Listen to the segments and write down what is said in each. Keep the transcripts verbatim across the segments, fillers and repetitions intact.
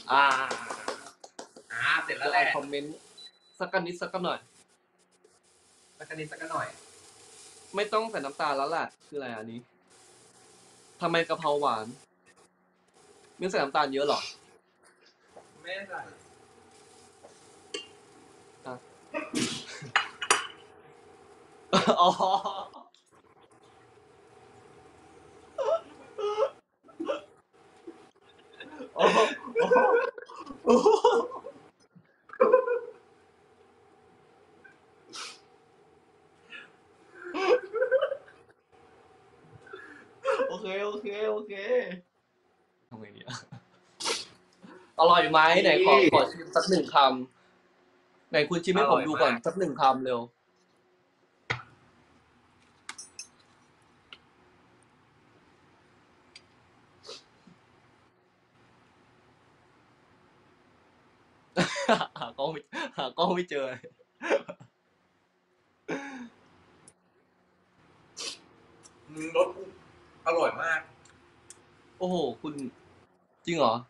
อ่าอ่าเสร็จแล้จะวแหอ่านละคอมเมนต์สักกันนิดสักกันหน่อยสักนิดสักหน่อยไม่ต้องใส่น้ำตาลแล้วแหละคืออะไรอันนี้ทำไมกะเพราหวานไม่ใส่น้ำตาลเยอะหรอไม่ได้ใส่อ่ะ อ๋ออ๋ออ๋อโอเคโอเคโอเคทำไงดีอะอร่อยไหมไหนขอขอชิมสักหนึ่งคำไหนคุณชิมให้ผมดูก่อนสักหนึ่งคำเร็ว หากล้องไม่หากล้องไม่เจอรสอร่อยมากโอ้โหคุณจริงเหรอ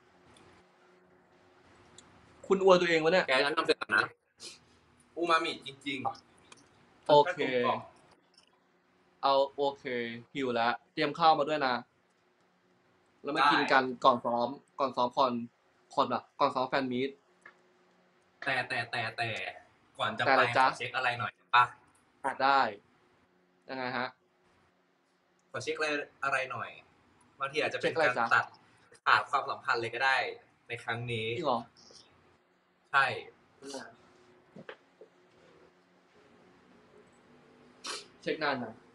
คุณอวยตัวเองวะเนี่ยแกฉันทำเสร็จแล้วนะอูมามิจริงๆโอเค เอาโอเคหิวแล้ว เตรียมข้าวมาด้วยนะ แล้วมากินกันก่อนซ้อม ก่อนซ้อมคอนคอนแบบก่อนซ้อมแฟนมีตแต่แต่แต่แต่ก่อนจะแต่ไปอะไรขจ๊ะอเช็คอะไรหน่อยปะอาจได้ ยังไงฮะขอเช็คอะไรอะไรหน่อยบางทีอาจจะเป็นเช็คอะไรการจ๊ะตัดขาดความสัมพันธ์เลยก็ได้ ในครั้งนี้จริงเหรอใช่เช็คนานนะ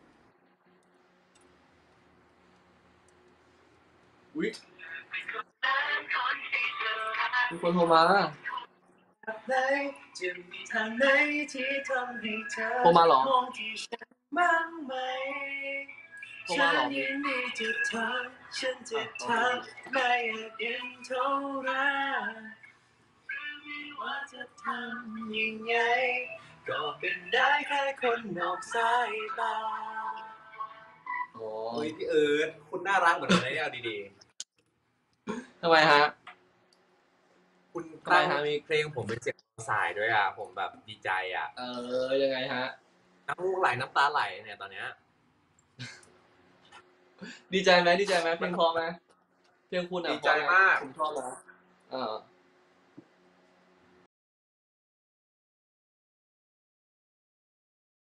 อุ๊ยมีคนโทรมาจะมีทางไหนที่ทำให้เธอโทรมาเหรอมองที่ฉันบ้างไหมโทรมาเหรอฉันยินดีจะทำฉันจะทำไม่อยากเย็นเท่าไรว่าจะทำยังไงก็เป็นได้แค่คนนอกสายตาอ๋อเฮ้ยพี่เอิร์ธคุณน่ารักเหมือนกันนะเนี่ยเอาดีทำไมฮะๆ คุณทำไมตั้งฮะมีเพลงผมเป็นเสียงสายด้วยอ่ะ ผมแบบดีใจอ่ะเออ ยังไงฮะน้ำมูกไหลน้ำตาไหลเนี่ยตอนเนี้ยดีใจไหมดีใจไหมเพลงเพอไหมเพลงคุณอ่ะดีใจมากผมชอบนะเออ